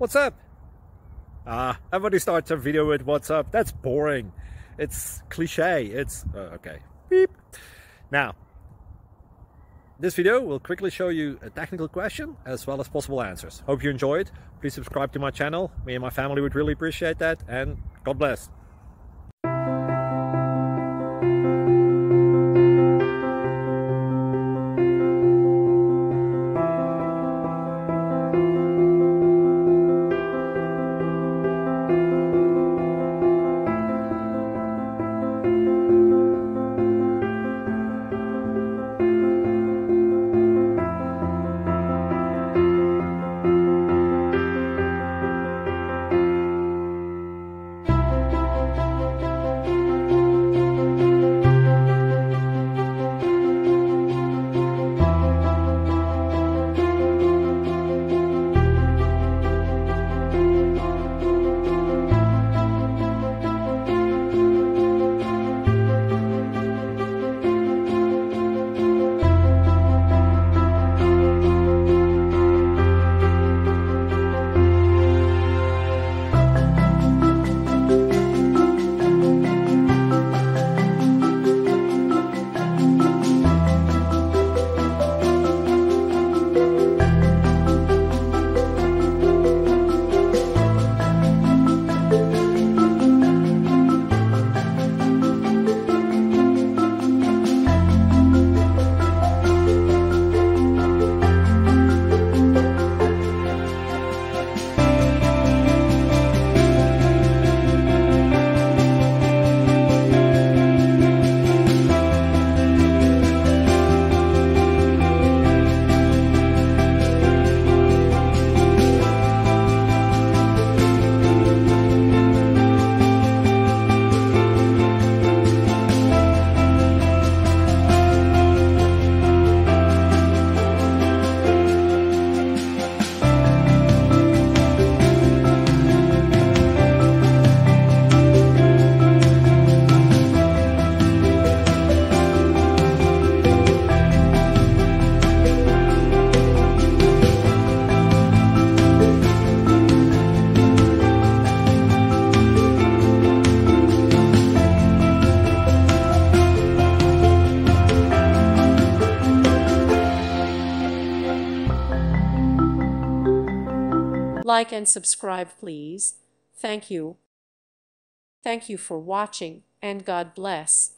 What's up? Everybody starts a video with what's up. That's boring. It's cliche. It's okay. Beep. Now, this video will quickly show you a technical question as well as possible answers. Hope you enjoyed. Please subscribe to my channel. Me and my family would really appreciate that, and God bless. Like and subscribe, please. Thank you. Thank you for watching, and God bless.